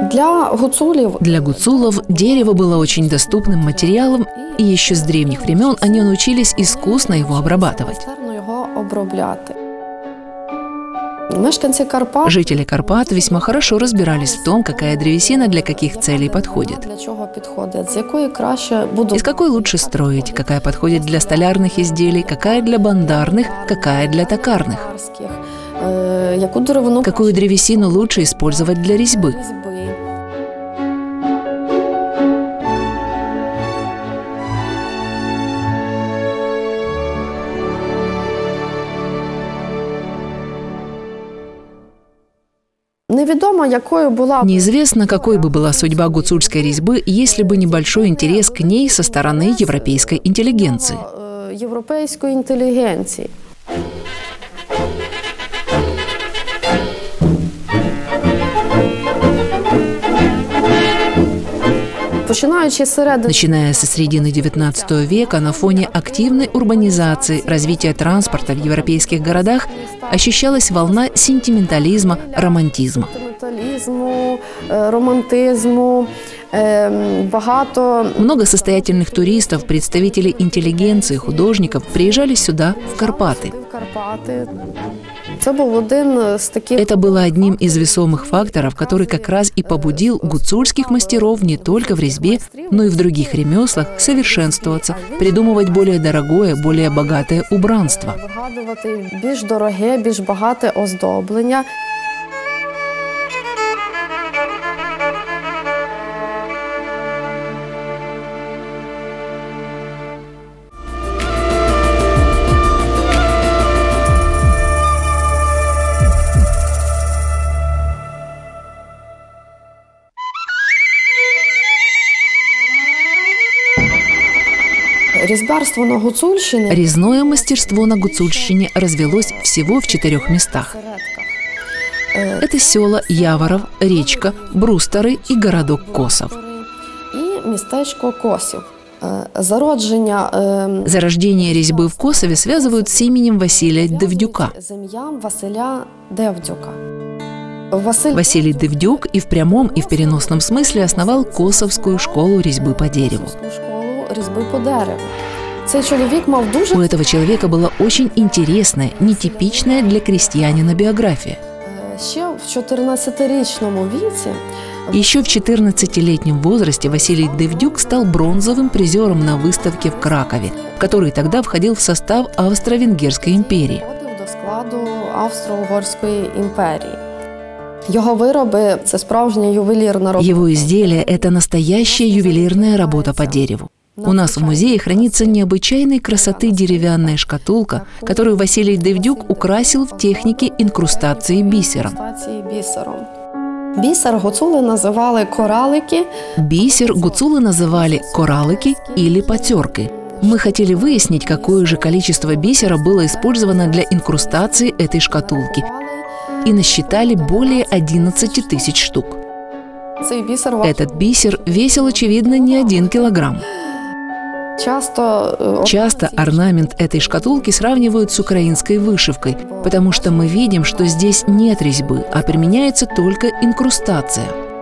Для гуцулов дерево было очень доступным материалом, и еще с древних времен они научились искусно его обрабатывать. Жители Карпат весьма хорошо разбирались в том, какая древесина для каких целей подходит. Из какой лучше строить, какая подходит для столярных изделий, какая для бандарных, какая для токарных. Какую древесину лучше использовать для резьбы. Неизвестно, какой бы была судьба гуцульской резьбы, если бы небольшой интерес к ней со стороны европейской интеллигенции. Начиная со середины XIX века, на фоне активной урбанизации, развития транспорта в европейских городах ощущалась волна сентиментализма, романтизма. Много состоятельных туристов, представителей интеллигенции, художников приезжали сюда, в Карпаты. Это было одним из весомых факторов, который как раз и побудил гуцульских мастеров не только в резьбе, но и в других ремеслах совершенствоваться, придумывать более дорогое, более богатое убранство. Резное мастерство на Гуцульщине развелось всего в 4 местах. Это села Яворов, Речка, Брустары и городок Косов. Зарождение резьбы в Косове связывают с именем Василия Девдюка. Василий Девдюк и в прямом, и в переносном смысле основал Косовскую школу резьбы по дереву. У этого человека была очень интересная, нетипичная для крестьянина биография. Еще в 14-летнем возрасте Василий Девдюк стал бронзовым призером на выставке в Кракове, который тогда входил в состав Австро-Венгерской империи. Его изделия – это настоящая ювелирная работа по дереву. У нас в музее хранится необычайной красоты деревянная шкатулка, которую Василий Девдюк украсил в технике инкрустации бисером. Бисер гуцули называли коралики или потерки. Мы хотели выяснить, какое же количество бисера было использовано для инкрустации этой шкатулки, и насчитали более 11 тысяч штук. Этот бисер весил, очевидно, не 1 килограмм. Часто орнамент этой шкатулки сравнивают с украинской вышивкой, потому что мы видим, что здесь нет резьбы, а применяется только инкрустация.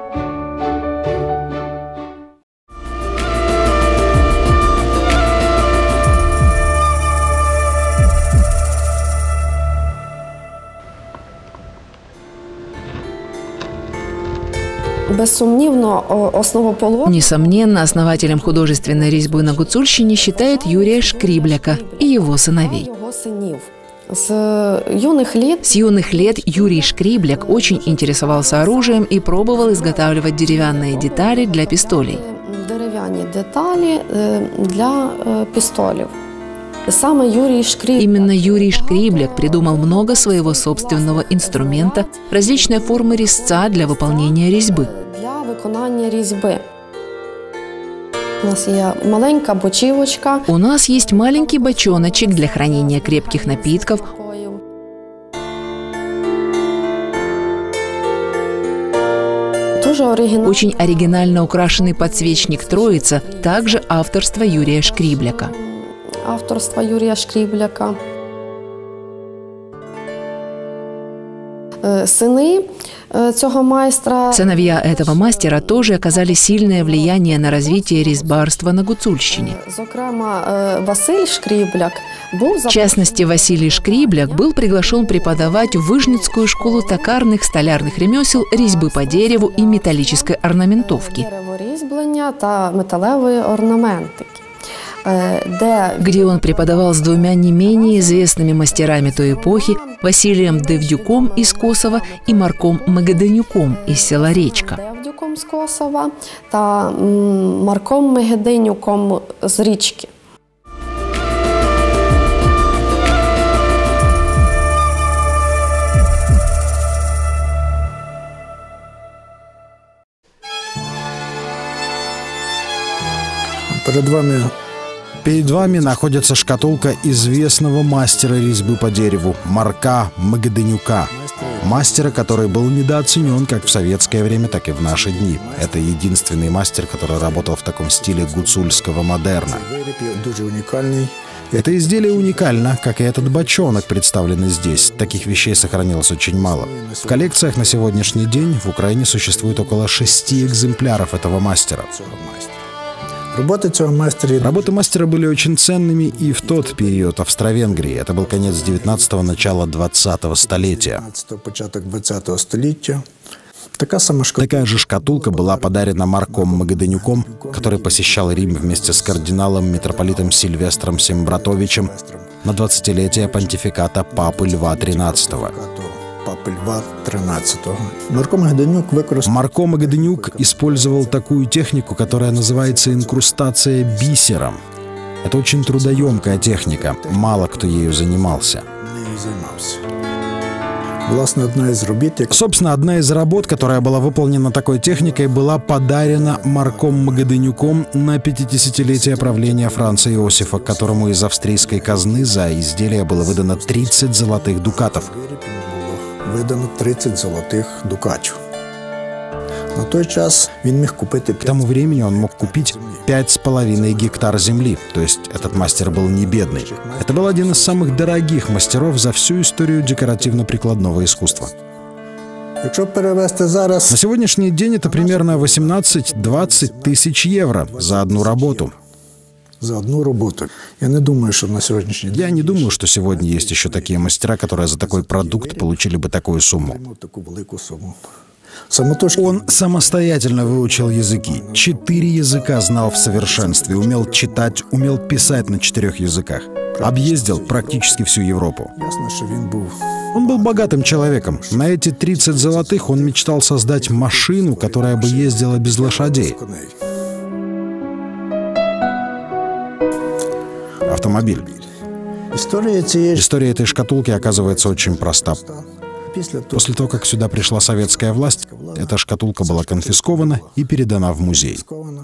Несомненно, основателем художественной резьбы на Гуцульщине считают Юрия Шкрибляка и его сыновей. С юных лет Юрий Шкрибляк очень интересовался оружием и пробовал изготавливать деревянные детали для пистолей. Именно Юрий Шкрибляк придумал много своего собственного инструмента, различные формы резца для выполнения резьбы. У нас есть маленький бочоночек для хранения крепких напитков. Очень оригинально украшенный подсвечник «Троица», также авторство Юрия Шкрибляка. Сыновья этого мастера тоже оказали сильное влияние на развитие резьбарства на Гуцульщине. В частности, Василий Шкрибляк был приглашен преподавать в Выжницкую школу токарных столярных ремесел резьбы по дереву и металлической орнаментовки, где он преподавал с двумя не менее известными мастерами той эпохи, Василием Девдюком из Косова и Марком Мегеденюком из села Речка. Перед вами находится шкатулка известного мастера резьбы по дереву Марка Мегеденюка. Мастера, который был недооценен как в советское время, так и в наши дни. Это единственный мастер, который работал в таком стиле гуцульского модерна. Это изделие уникально, как и этот бочонок, представленный здесь. Таких вещей сохранилось очень мало. В коллекциях на сегодняшний день в Украине существует около 6 экземпляров этого мастера. Работы мастера были очень ценными и в тот период Австро-Венгрии. Это был конец 19-го, начало 20-го столетия. Такая же шкатулка была подарена Марком Мегеденюком, который посещал Рим вместе с кардиналом митрополитом Сильвестром Сембратовичем на 20-летие понтификата Папы Льва XIII. Марко Мегеденюк использовал такую технику, которая называется инкрустация бисером. Это очень трудоемкая техника, мало кто ею занимался. Собственно, одна из работ, которая была выполнена такой техникой, была подарена Марком Мегеденюком на 50-летие правления Франца Иосифа, которому из австрийской казны за изделие было выдано 30 золотых дукатов. Видано 30 золотих дукатів. К тому времени он мог купить 5,5 гектар земли, то есть этот мастер был не бедный. Это был один из самых дорогих мастеров за всю историю декоративно-прикладного искусства. На сегодняшний день это примерно 18-20 тысяч евро за одну работу. За одну работу. Я не думаю, что сегодня есть еще такие мастера, которые за такой продукт получили бы такую сумму. Он самостоятельно выучил языки. 4 языка знал в совершенстве, умел читать, умел писать на 4 языках. Объездил практически всю Европу. Он был богатым человеком. На эти 30 золотых он мечтал создать машину, которая бы ездила без лошадей. Автомобиль. История этой шкатулки оказывается очень проста. После того, как сюда пришла советская власть, эта шкатулка была конфискована и передана в музей.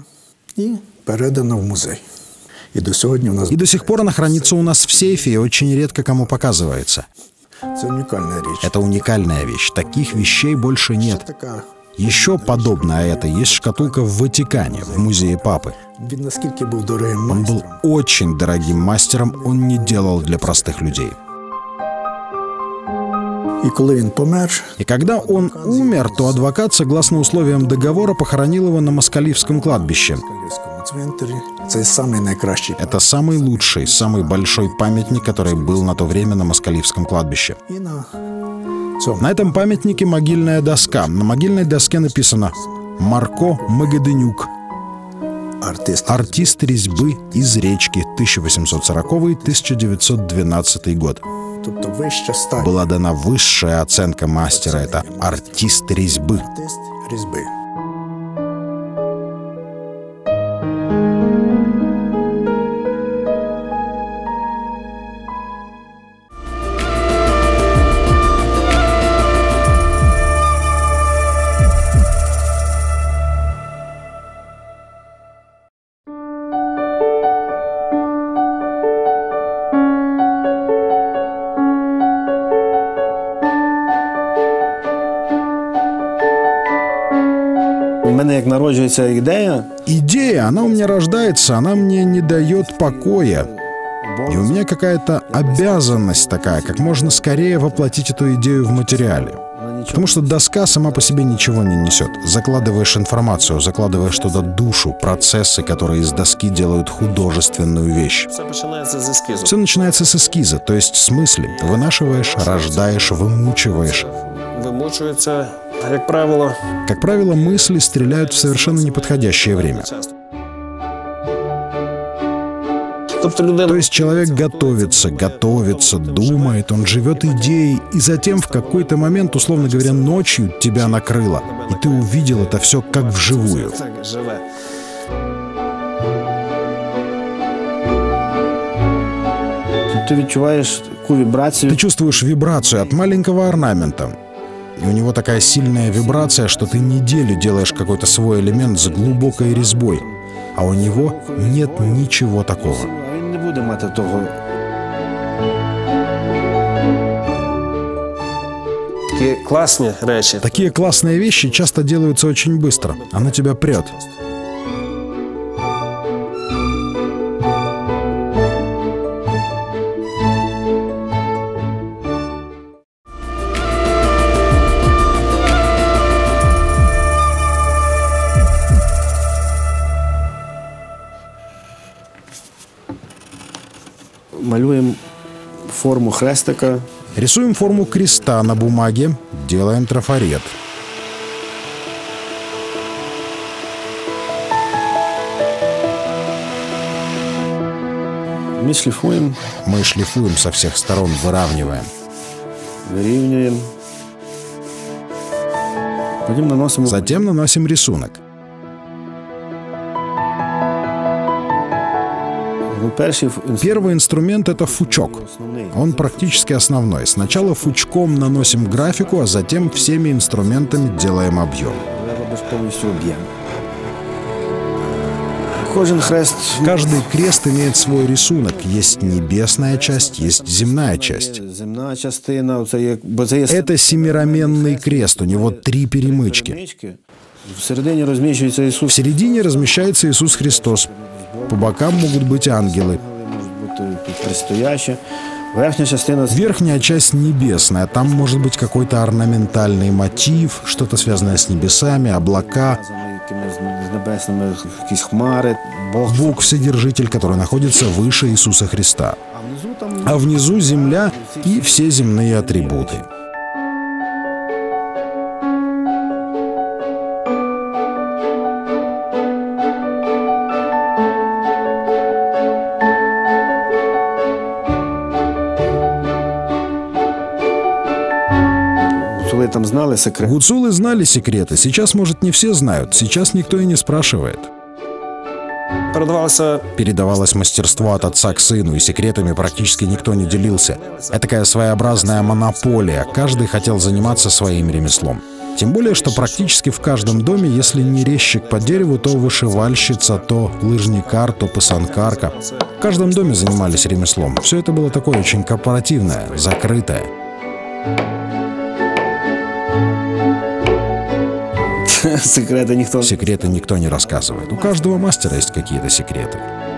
И до сих пор она хранится у нас в сейфе и очень редко кому показывается. Это уникальная вещь. Таких вещей больше нет. Еще подобно это есть шкатулка в Ватикане, в музее Папы. Он был очень дорогим мастером, он не делал для простых людей. И когда он умер, то адвокат, согласно условиям договора, похоронил его на Москаливском кладбище. Это самый лучший, самый большой памятник, который был на то время на Москаливском кладбище. На этом памятнике могильная доска. На могильной доске написано «Марко Мегеденюк. Артист резьбы из Речки, 1840-1912 год». Была дана высшая оценка мастера. Это артист резьбы. Идея, она у меня рождается, она мне не дает покоя. И у меня какая-то обязанность такая, как можно скорее воплотить эту идею в материале. Потому что доска сама по себе ничего не несет. Закладываешь информацию, закладываешь туда душу, процессы, которые из доски делают художественную вещь. Все начинается с эскиза, то есть с мысли. Вынашиваешь, рождаешь, вымучиваешь. Вимучується, як правило. Как правило, мысли стреляют в совершенно неподходящее время. То есть человек готовится, думает, он живет идеей, и затем в какой-то момент, условно говоря, ночью тебя накрыло, и ты увидел это все как вживую. Ты чувствуешь вибрацию от маленького орнамента. И у него такая сильная вибрация, что ты неделю делаешь какой-то свой элемент с глубокой резьбой, а у него нет ничего такого. Такие классные вещи часто делаются очень быстро. Оно тебя прет. Малюємо форму хрестика. Рисуем форму креста на бумаге, делаем трафарет. Мы шлифуем со всех сторон, выравниваем. Вирівнюємо. Затем наносим рисунок. Первый инструмент — это фучок. Он практически основной. Сначала фучком наносим графику, а затем всеми инструментами делаем объем. Каждый крест имеет свой рисунок. Есть небесная часть, есть земная часть. Это семираменный крест, у него 3 перемычки. В середине размещается Иисус Христос. По бокам могут быть ангелы. Верхняя часть небесная. Там может быть какой-то орнаментальный мотив, что-то связанное с небесами, облака. Бог Вседержитель, который находится выше Иисуса Христа. А внизу земля и все земные атрибуты. Гуцулы знали секреты. Сейчас, может, не все знают. Сейчас никто и не спрашивает. Передавалось мастерство от отца к сыну, и секретами практически никто не делился. Это такая своеобразная монополия. Каждый хотел заниматься своим ремеслом. Тем более, что практически в каждом доме, если не резчик по дереву, то вышивальщица, то лыжникар, то пасанкарка. В каждом доме занимались ремеслом. Все это было такое очень корпоративное, закрытое. Секреты никто не рассказывает. У каждого мастера есть какие-то секреты.